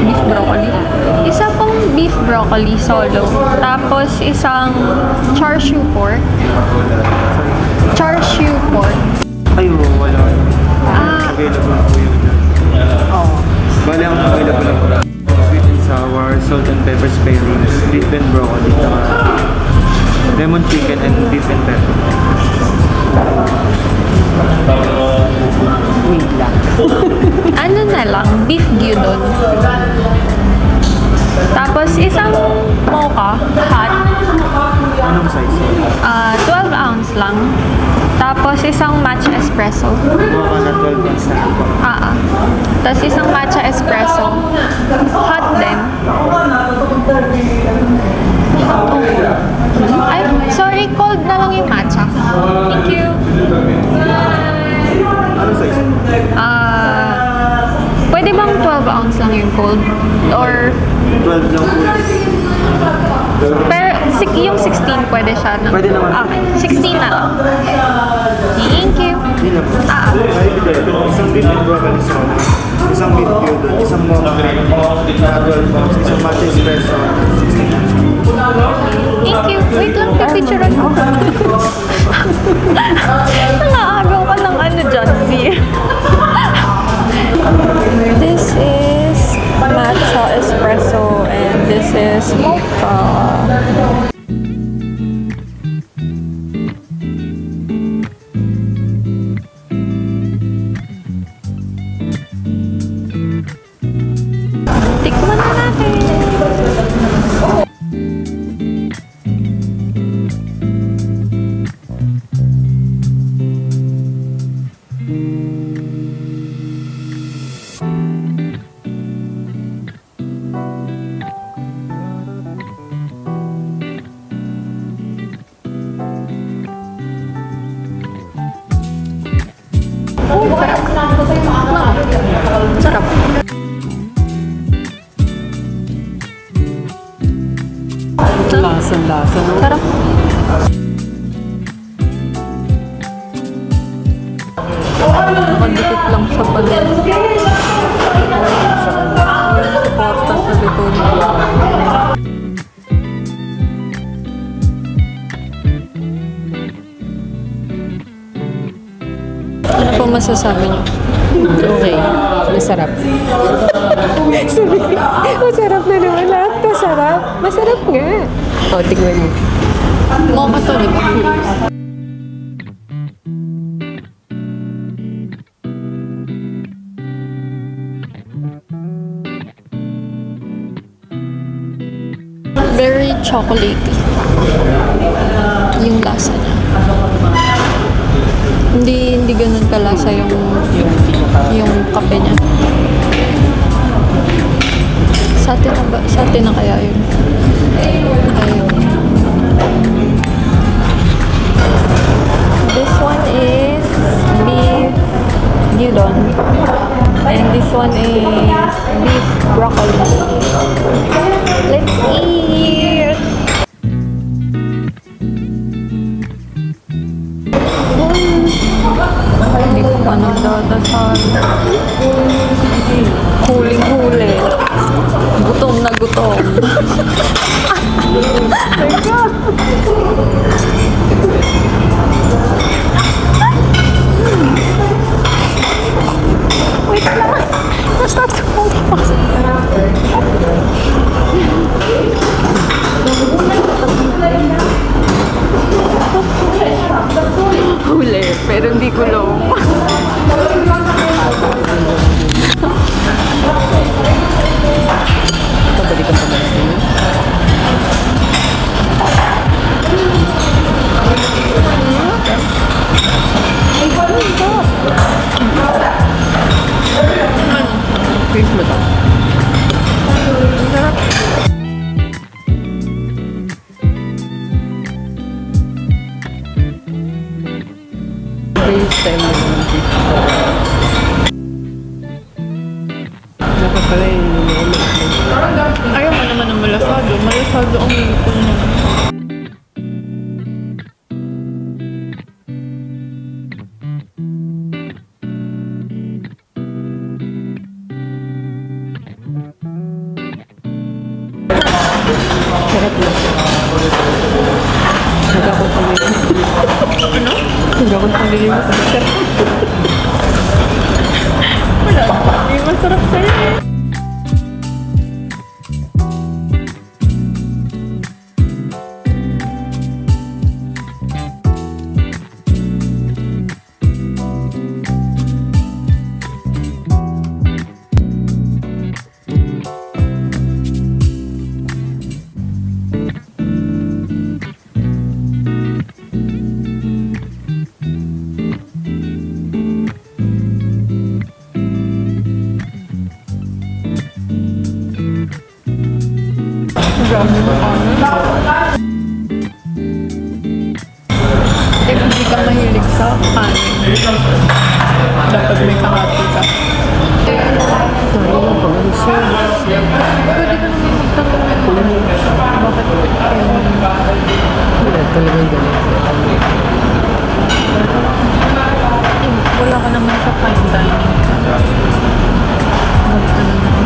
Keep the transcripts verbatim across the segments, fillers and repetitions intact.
beef broccoli. Isa pong beef broccoli solo. Tapos isang char siu pork. Char siu pork. Ay, oh, wala. Ah. Available po yun dyan. Oh. Bali ang available ako. Sweet and sour, salt and pepper sparings, beef and broccoli, lemon chicken and beef and pepper. Wait lang. Ano na lang, beef gyudon. Tapos isang mocha hot. Anong size? Ah, twelve ounce lang. Tapos isang matcha espresso. Mocha na twelve ounce na po. Ah, ah. Tapos isang matcha espresso. Hot din. Oh. Ay, sorry, cold na lang yung matcha. Thank you. Anong size? Ah, pwede bang twelve ounce lang yung cold? Or twelve lang po. pero sik yung sixteen pwede siya na? Pwede naman. Okay, sixteen na lang. Thank you. Hindi na po. Ah, Isang beef and broccoli sauce, isang beef gyudon, isang mocha na twelve ounce, isang matcha espresso, sixteen ounce. thank you. Wait lang, pipicturean ko. Nangaagaw ka ng ano dyan, B. This is matcha espresso and this is mocha. Tikman na natin. Oh, sarap. Sarap. Lasa-lasa, no? Sarap. Nakadikit lang sa palit. Porta sa likod. Ano po masasabi niyo? Okay. Masarap. Sabi, masarap na naman lahat. Masarap. Masarap nga. O, tignan mo. Mocha to, di ba? Very chocolatey yung lasa niya. Hindi hindi ganun kalasa yung yung kape niya. Sa atin na ba? Sa atin na kaya yun? Ayun. This one is beef gyudon. And this one is beef broccoli. Let's eat! Hindi ko pa nagdadasal. Huling-huli. Gutom na gutom. My God! Wait lang. Natatuwa pa. Huli, pero hindi kulong. Pabalikan pa ba natin? Fish mo to. Sarap. Fish time mo naman fish. Dapat pala yung Ayaw mo naman ng malasado. Malasado ang luto niya. Masarap na. Huwag akong pamilya. Ano? Huwag akong pamilya. Masarap. Wala. Hindi masarap sa'yo eh. If hindi ka mahilig sa kanin, dapat may kahati ka. Tayo lang pang ano siya. Pwede ka naman magtanong kung bakit Wala talagang ganun. wala ka naman sa fine dining. Mag-ano naman.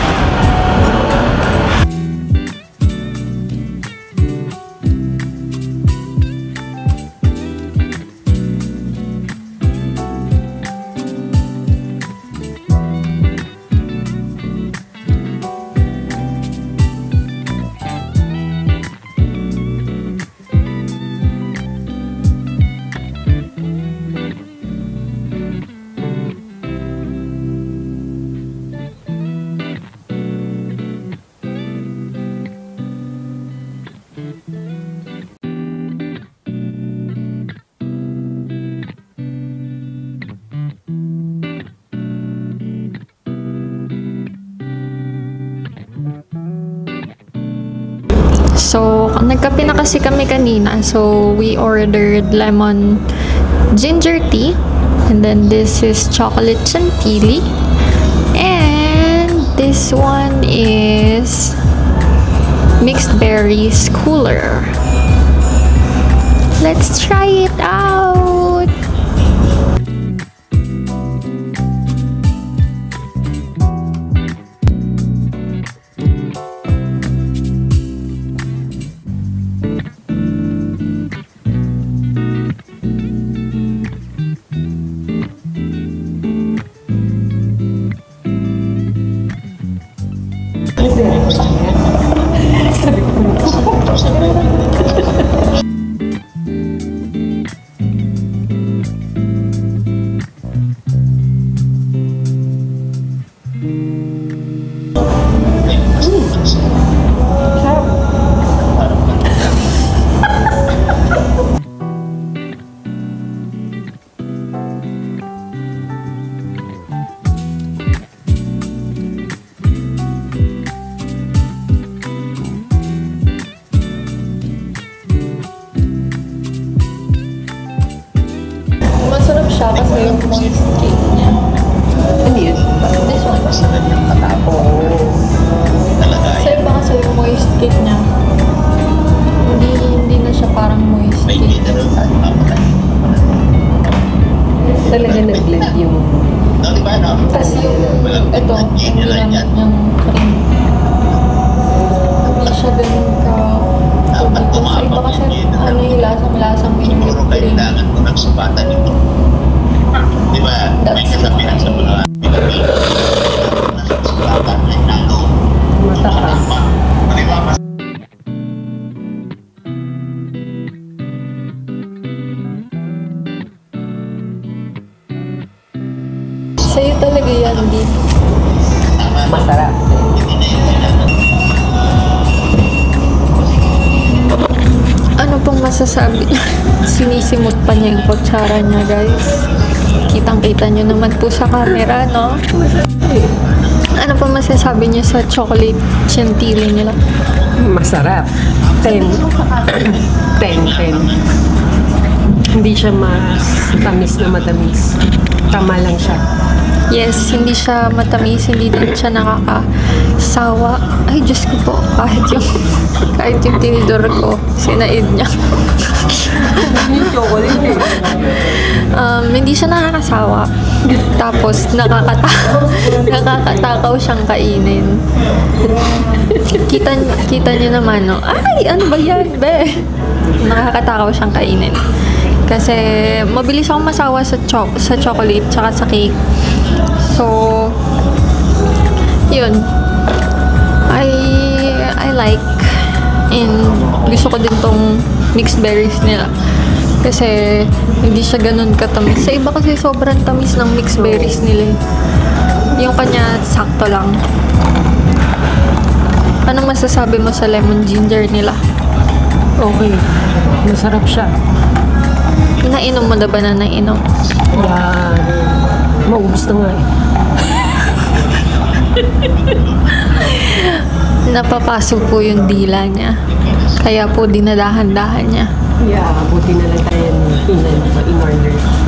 So, nagkape na kasi kami kanina. So, we ordered lemon ginger tea. And then this is chocolate chantilly. And this one is mixed berries cooler. Let's try it out! Masarap siya kasi yung moist cake niya. Ano yun? This one. Oo. Sa iba kasi yung moist cake niya. Hindi, hindi na siya parang moist cake. Talaga nag-blend yung... Kasi yung, ito, hindi naman yung cream. Hindi siya ganun ka tubig. Sa iba kasi ano yung lasang-lasang may whipped cream. That's why. Mataas. Sa'yo talaga yan, Di. Masarap. Ano pong masasabi niya? Sinisimot pa niya yung kutsara niya, guys. Kitang-kita niyo naman po sa camera, no? Ano pong masasabi niyo sa chocolate chantilly nila? Masarap. Ten. Ten, ten. Hindi siya mas tamis na matamis. Tama lang siya. Yes, hindi siya matamis, hindi din siya nakakasawa. Ay, Diyos ko po, kahit yung, kahit yung tinidor ko, sinaid niya. um, hindi siya nakakasawa. Tapos, nakakata nakakatakaw siyang kainin. kita, kita niyo naman, no? Ay, ano ba yan, be? Nakakatakaw siyang kainin. Kasi, mabilis akong masawa sa, cho sa chocolate, tsaka sa cake. So, yun. I, I like, and gusto ko din tong mixed berries nila. Kasi, hindi siya ganun katamis. Sa iba kasi sobrang tamis ng mixed berries nila. Yung kanya, sakto lang. Anong masasabi mo sa lemon ginger nila? Okay. Masarap siya. Nainom mo na ba na nainom? Yan. Maubos na nga eh. Napapasok po yung dila niya. Kaya po dinadahan-dahan niya. Yeah, buti na lang tayo in, in order.